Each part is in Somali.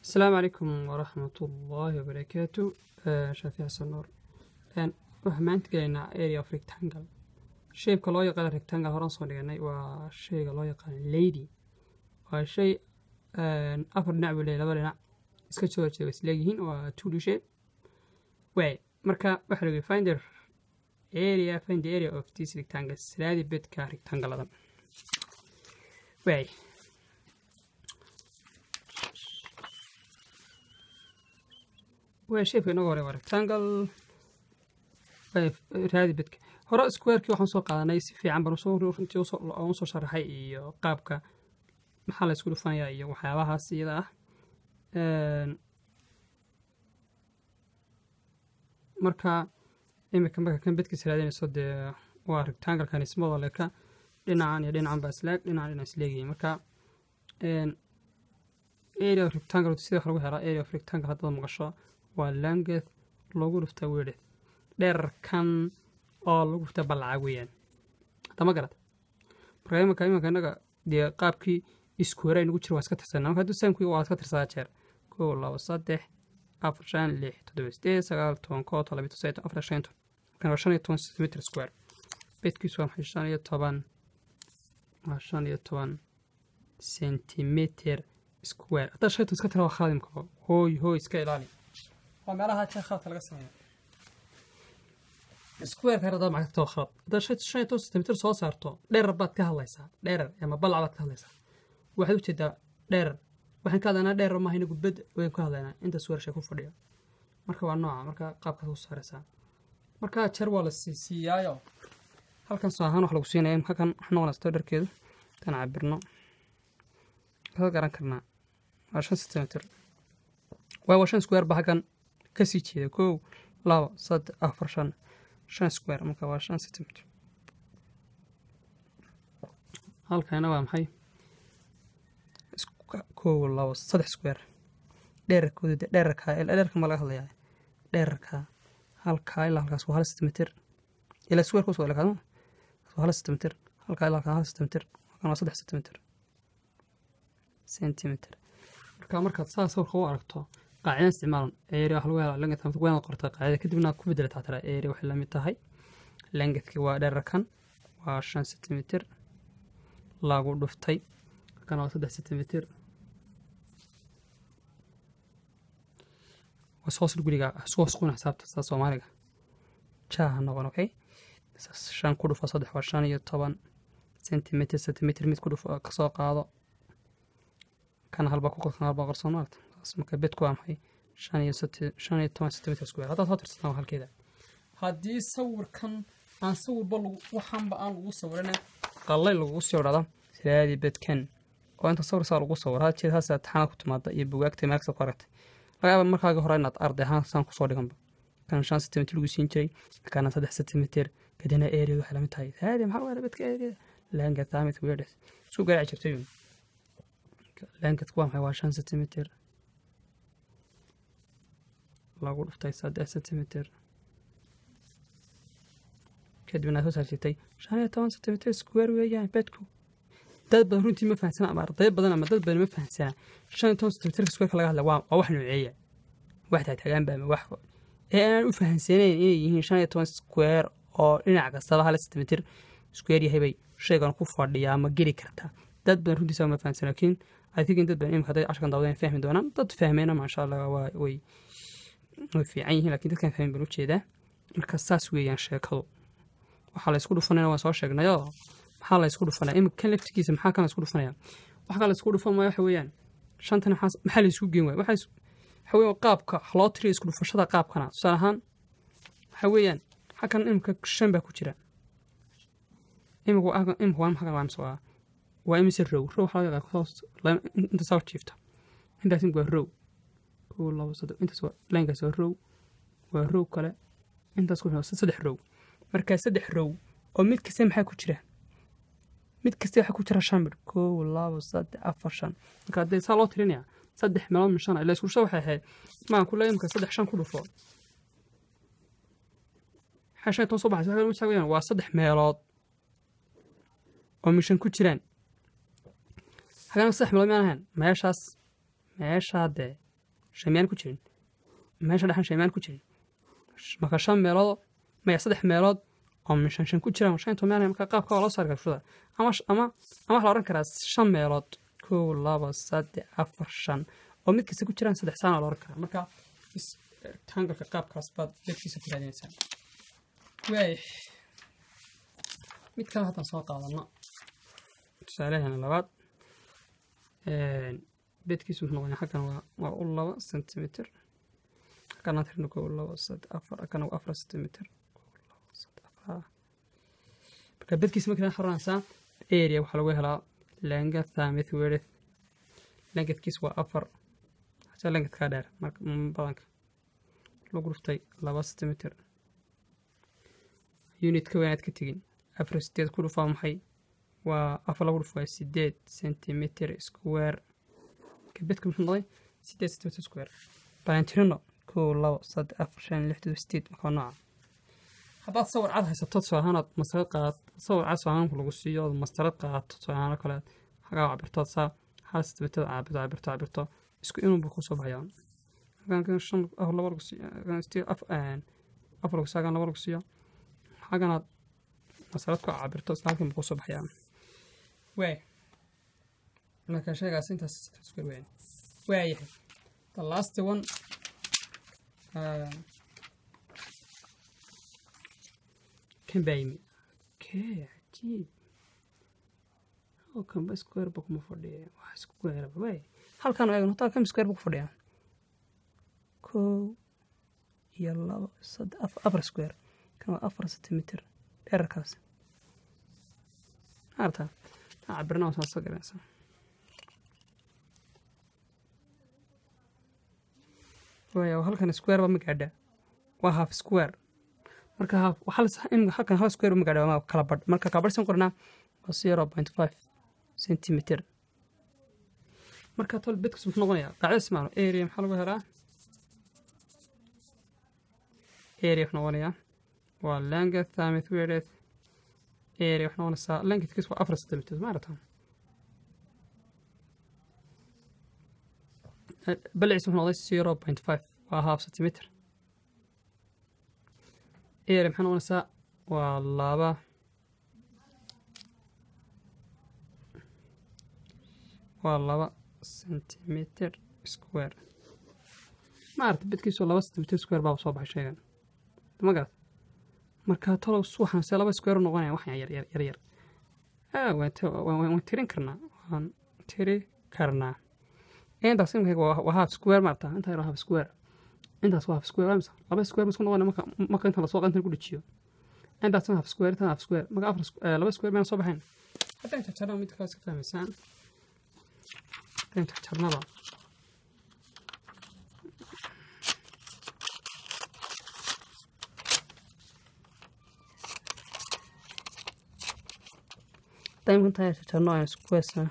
السلام عليكم ورحمة الله وبركاته. شافي حسن نور الآن waxaan gelaynaa area of rectangle. Shape-ka loo yaqaan rectangle horaan soo dhiganay waa shayga loo yaqaan lady. Waa shay afar dhinac buu leeyahay, laba dhinac iska soo horjeeda is leeyihiin waa 2D shape. Way marka waxa lagu find the area of this rectangle. Raadi bedka rectangle-adan. Way shape inagu hore waa rectangle. raadi bedka hore square-kii waxaan soo qaadanay si fiican baan soo sharaxay iyo qaabka maxaa la isku dhufanayaa iyo waxyaabahaas iyada ah. marka imika kan bedkiisa raadinayso dee waa rectangle-kan ismada leka dhinacan iyo dhinacan baa isleeg dhinacan isleegihiin. marka area of rectangle sida wax lagu helaa area of rectangle haddaad maqasho waa length loogu dhufta width dhererkan oo lagu dhufta ballaca weeyaan. hadda ma garad marka imika innaga dee qaabkii square ay nagu jira waa iska tirsanaa. marka hadduu saamkii waa iska tirsadaa jeer 1 2 3 4 5 6 7 8 9 10 11 12 13 14 kan waa 15 cm square. bedkiisu waa 15 cm square. hadda shaytu iska tira waa khaadimka hooy iska ilaali waa meelaha jeer khaadka laga sameeyo square ka rada macagta oo khalad. hadda shaytu cm soo saarto dherer baad ka hadlaysaa dherer ama ballac baad ka hadlaysaa waxaad u jeedaa dherer waxaan ka hadlaynaa dherer ma ahayna gudbad way ka hadlaynaa inta square shay ku fadhiyo. marka waa nooca marka qaabka soo saaraysaa marka jeer waa la siiyaayo halkan soo ahaan wax lagu siinayo imka kan wax noqonaysto dherkeedu tan cabirno ka garan karnaa waa 5 cm waa 5 square ba hagan ka sii jeeda 1 2 3 4 5 square marka waa 5 cm. halkaana waa maxay 1 2 3 square dhererkooda dhererka ma laga hadlayaa dhererka halka ilaa halkaas waa 1 cm ila square ku soo lahaado waa 1 cm halka ilaa 1 cm kana 3 cm. marka saas oo aragto qaacidada isticmaalan area wax lagu helo length ama weyn qorta qaacida kadibna ku beddelata tara area wax la mid tahay length-ki waa dhererkan waa 5 cm lagu dhuftay kana waa 3 cm وصوص الجريجا صوص قنا حسابته صوص Soomaaliga jaaha noqon okay shan ku dhufo 3 waa 15 cm mid ku dhufo ka soo qaado kan halba ku qorsan halba qorsan maarta marka bedku waa maxay 15 cm square. hadda soo tirsan halkeeda haddii sawirkan aan sawirba waxaanba aan ugu sawirana qalay lagu soo dhada raadi bedkan oo inta sawir saar ugu sawir had jeed haasa taxana ku timaada iyo bugaagta meelka soo qortay laga markaaga hore inaad arday ahaan saan ku soo dhiganba kan 5 cm lagu siin jiray kana 3 cm kadina area waxa la mid tahay raadi maxaa wada bedka area langa taamid weedis soo garaac jirtay langa ku waa 5 cm lagu dhuftay 3 cm kadibna soo saartay 15 cm square weeyaan bedku dad badan runtii ma fahansana ama arday badan ama dad badan ma fahansana 15 cm square laga hadla waa wax nuuciye waxda tagaan baa wax aan u fahansaneen inay yihiin 15 square oo dhinac kasta 1 cm square yahay bay shaygan ku fadhiyaa ma geli kartaa. dad badan runtii ma fahansana laakiin I think dad badan imka haday ashkan dawdeen fahmi doonaan dad fahmeena ma sha Allah way fiican yihiin laakiin dadkan fahmin buu jeedaa. marka saas weeyaan sheekadu waxa la isku dhufanayna waa soo sheegnayo maxaa la isku dhufanaa imka laftigiisa maxaa kan la isku dhufanaya waxa la isku dhufanayo waxa weeyaan shantan maxaa la isku geen waxa weeyaan qaabka loo tiriyo isku dhufashada qaabkana tusaale ahaan waxa weeyaan halkan imka 5 baa ku jira imka waa maxaa waan soo waa imisa row waxa laga qaadaa inta soo jiifta inta sin waa row oo laba saddex inta soo laynka soo row waa row kale inta soo 3 row marka 3 row oo mid kasta maxaa ku jira mid kasta waxa ku jira 5 1 2 3 4 5 marka hadii saa loo tirinaya 3 meelood min 5 ila isku soo waxay ahayd ma ku leeyimka 3 5 ku dhufo xashay toos u baxay waxa weeyaan waa 3 meelood oo mishan ku jiraan hagan 3 meelood ma ahan meeshaas meeshaade شميان كوتشين ماشي دحن شميان كوتشين marka 5 meelood ma 3 meelood oo min 5 ku jiraan 5 meel marka qaabka loo saar garshoda ama la oran karaa 5 meelood 1 2 3 4 5 oo mid kasta ku jiraan 3 saan la oran karaa marka tanga ka qaabkaas baad dadkiisa ku raadinaysaa way mid kale hadan soo qaadano tusaalahan labaad bedkiisu wuxuu noqonayaa xakan waa 2 sentimitir kana tirno 2 3 4 kana 4 sentimitir marka bedkiisu markaa xaraansa area waxa lagu helaa length thamith width lengthkiisu waa 4 hada length ka dheer marka badanka lagu dhuftay 2 sentimitir unit ka wanaad ka tagin afar ku dhufaa maxay waa 4 lagu dhufaa 8 sentimitir square ka bedku wuxuu noqday 8 sentimitir square balantirno 2 2 3 4 5 6 7 marka nooca haddaad sawir cad haysato soohanaad mas'alad qaad sawir cad soohanku lagu siiyo mas'alad qaato soohana kale haga cabirto saa hal sentimitir cabirto isku inuu ku soo baxayaan kan shan laba lagu siiyo kan istii afar lagu saagan laba lagu siiyo hagana mas'alad ku cabirto halkan ku soo baxayaan way marka shaygaas intaas isku weyn way the last one كم بايمي كي عجيب كم بس سكوير بوك مفردي واحد سكوير باي هل كانوا يقولون طال كم سكوير بوك مفردي كو يلا صد أفر سكوير كانوا 4 سنتيمتر إركاس عرفتها عبرنا وصل صغير إنسان وهل كان سكوير بمقعدة وهاف سكوير marka waxa in halkan hal square uma gaadho ma kala bad marka ka badsan qorna 0.5 cm marka tol bedku wuxuu noqonayaa qaacida ismaano area maxaa lagu helaa area wuxuu noqonayaa waa length thamith width area wuxuu noqonayaa lengthkiisu waa 4 cm ma aragtaa balciisu wuxuu noqday 0.5 waa half cm area maxaa noqonaysaa waa 2 sentimitir square ma aragta bedkiisu 2 sentimitir square baa soo baxay shaygan ma garad marka talow suuxan se 2 square noqonaya wax yar waan tirin karnaa intaas imika waa half square marta inta yar half square intaas waa half square amsa 2 square isku noqonaya marka inta la soo qantan ku dhijiyo intaas half square tan half square marka 2 square ma soo baxayn hadda inta jarno mid kale iska fahmaysan inta jarnaba time kunta jarno ay square sa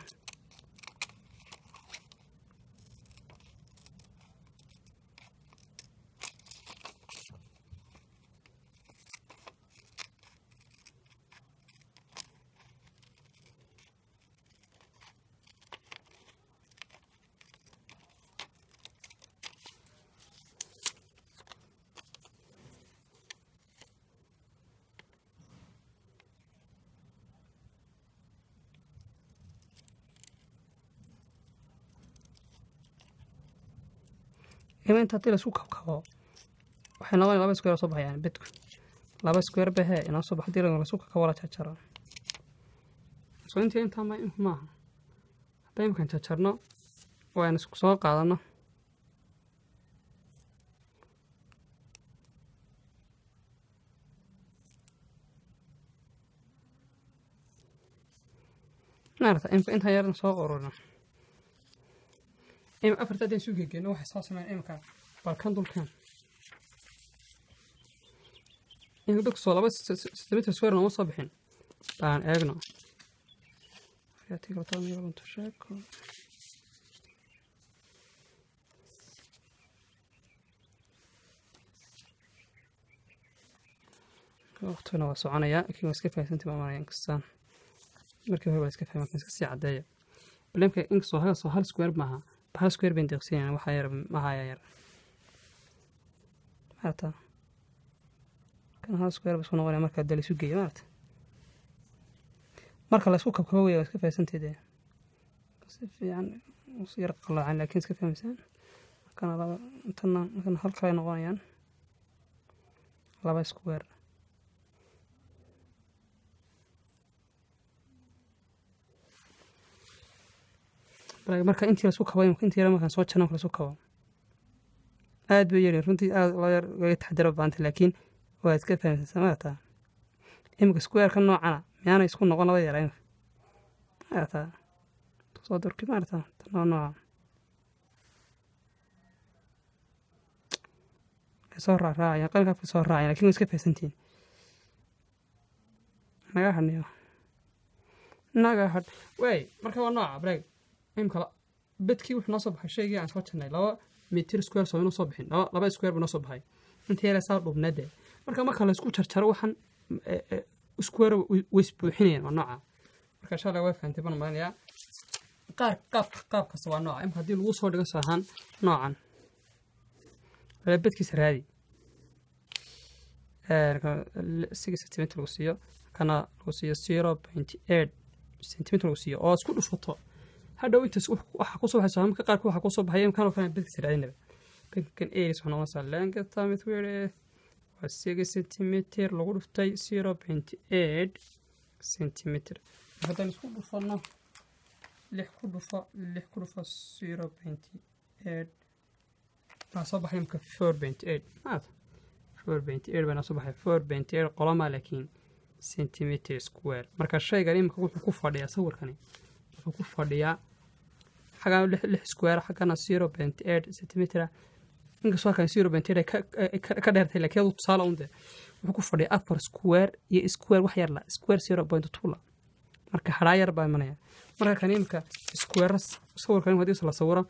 inta tila isku kabkabo waxay noqonaysaa 2 square soo baxayaan bedku 2 square bahe inoo soo baxday la isku kabkabo la jarjaro soo inta ma hadda imkan jarjarno waan isku soo qaadano naarta inta yarna soo qorona afarta hadaan soo geegno waxa soo sameeyay imka balkan dulkan dadku soo 2 sentimitir square noo soo bixin baan eegno yaatiga taan yar inta sheeko waqtiga waa soconaya laakiin waa iska fahsantii baa marayaan kastaan markii hore waa iska fahmay iska sii cadeeyo blamka in soo hal square maaha بحال سكوير بين دقسين يعني waxa yar ma yar hata kan hal square bas noqonaya marka dal isu geeyo maarta marka la isku kabkabo way iska faysantay si fiican u sii qalacaan laakiin iska fahamsan kana laba tan hal kale noqonayaan laba square marka intii la isku kabay intii markaan soo jarno kala soo kabo aad bay yar runtii aad la yar way taxadaro baanta laakiin waa iska fahamsan samaata imka square kan noocana miyaana isku noqon laba yar maarta soo dorki maarta tan nooca soo raacaya qalka soo raacaya laakiin iska fahamsantiin naga had way marka waa nooca break imka bedkii wuxuu noo soo baxay shaygii aan soo jarnay 2 meter square soo inoo soo bixin 2 square buu noo soo baxay inta yar saa dhubnade marka la isku jarjaro waxan square way isbuuxinayaan waa nooca marka insha Allah way fahamtay baan maanaya qaab kasta waa nooca imka hadii lagu soo dhigo saahan noocan bedkiisa raadi 6 cm lagu siiyo kana lagu siiyo 0.8 cm lagu siiyo oo isku dhufato hadhow inta waxa ku soo baxay marka qaar waxa ku soo baxay in kan oo faham bedkiisa raadinaba kan eris waxna waa salanka tamit weere waa 6 cm lagu dhuftay 0.8 cm hadan isku dhufano 6 ku dhufo 0.8 soo baxay marka 4.8 4.8 bana soo baxay 4.8 qolama laakiin centimeter square marka shaygan imka wuxuu ku fadhiyaa sawirkani wuxuu ku fadhiyaa xaga 6 square xagana 0.8 centimeter inka soo kan 0.8 ka dheertay laakiin uu tusaale unde wuxuu ku fadhiyaa 4 square iyo square wax yar la square 0.2 la marka haraa yar baa manaya marka kan imka square sawirkan hadii la sawiro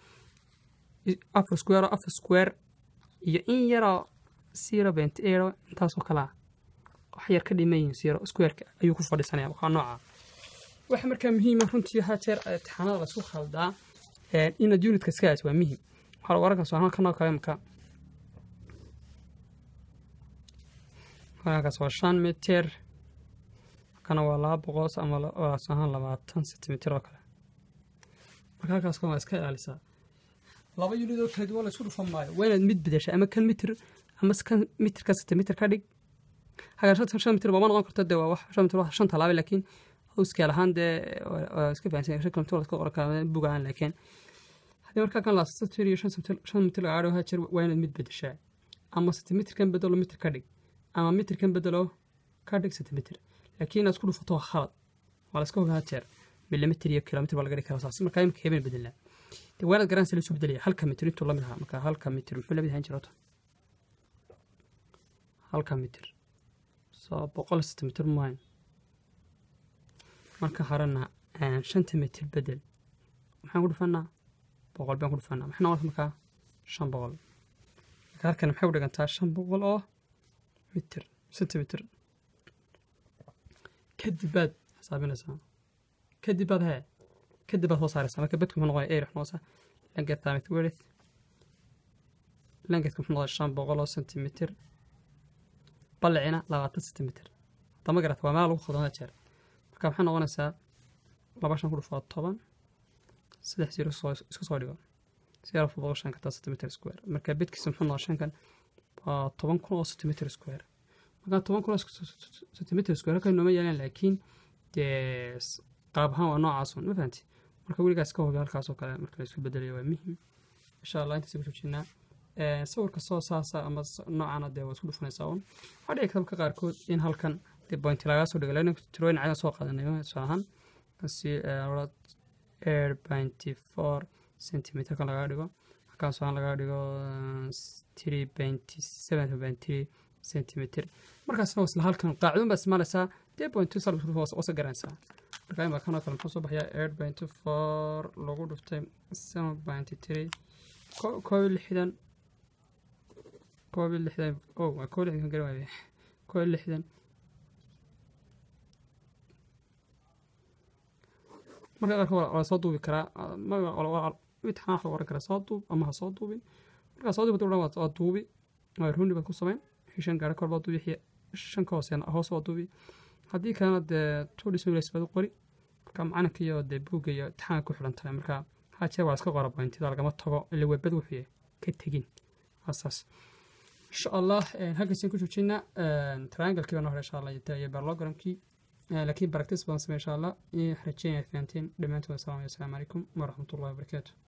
4 square iyo in yara 0.8 intaas oo kala wax yar ka dhimayn 0 square ayuu ku fadhiisanaya waxa nooca waxa marka muhiim ah runtii jeer imtixaanada la soo khaldaa in unit ka skaas waa muhiim waxa wararka soo halkan kale marka waxa soo 5 meter kana waa 200 ama waa sahan 20 cm oo kale marka halkaas kuma iska ilaalisa laba unit oo kala duwan la isku dhufan maayo waa inaad mid bedeshay ama kan meter ama kan meter ka centimeter ka dhig haga 5 meter baa noqon kartaa waa wax 5 meter wax 5 talaabo laakiin iska lahaan de iska fahansan shakal tool ka qorka bugaan laakiin hadii marka kan la 5 meter gaaro hajar waa inaad mid bedeshaa ama centimeter kan bedelo meter ka dhig ama meter kan bedelo ka dhig centimeter laakiin aad isku dhufato khalad wala iska ogaa jeer millimeter iyo kilometer baa laga dhigi karaa saas marka imka hebel bedelaa de wanaad garan sala soo bedeliya halka meter intuu la mid aha marka halka meter muxuu la mid ahaan jirto halka meter soo 100 cm maayn marka harana 5 meter bedel maxaan ku dhufanaa 100 baan ku dhufanaa maxna waa marka 500 halkan maxay u dhigantaa 500 oo meter centimeter kadibaad xisaabinaysaa kadibaad soo saaraysaa marka bedku ma noqon eer xnoosa lanka tamit weerith lanka ku noqon 500 oo centimeter balcina 20 centimeter tama garat waa meel lagu khadana jeer marka waxaan noqonaysaa 2 ku dhufo 10 3 soo iska soo dhigo 0.5 centimeter square marka bedkiisa wuxuu noqon kan 10 centimeter square marka 10 centimeter square ka nooma yeelan laakiin qaab ahaan waa noocaas ma fahanti marka weligaas ka hubi halkaas oo kale marka la isku bedelayo waa muhiim insha Allah inta soo joojinaa sawirka soo saasa ama noocana de waa isku dhufanaysaa hadii ka qaarkood in halkan de point laga soo dhigo lana tirooyin cad soo qaadanayo saahan si 8.4 cm kan laga dhigo halkaas aan laga dhigo 3.7.3 cm markaas waa isla halkan qaacdo bas maalaysaa 10.2 oo soo garanaysaa marka ima kan kale soo baxaya 8.4 lagu dhuftay 7.3 كل حدا كل حدا قريب كل حدا مرة أخرى صوتوا بكرة مرة imtixaan waxa oran kara soo duub ama ha soo duubin markaa soo duubto waa soo duubi waa rundi baad ku samayn shan gaar kor baad duubi shan ka hoos waa duubi haddii kalena dee tuulis baad qori marka macalinka iyo dee buugga iyo imtixaanka ku xidhan tahay marka hajeer waa iska qora pointida lagama tago ila webad wuxuu ka tegin asaas insha allah halkaasaan ku joojinaa triangle-kii baan hore insha allah iyo parallelogram-kii laakiin practice baan samey insha allah rajeynaya fahanteen dhammaantood assalaamu calaykum waraxmatullahi wabarakaatu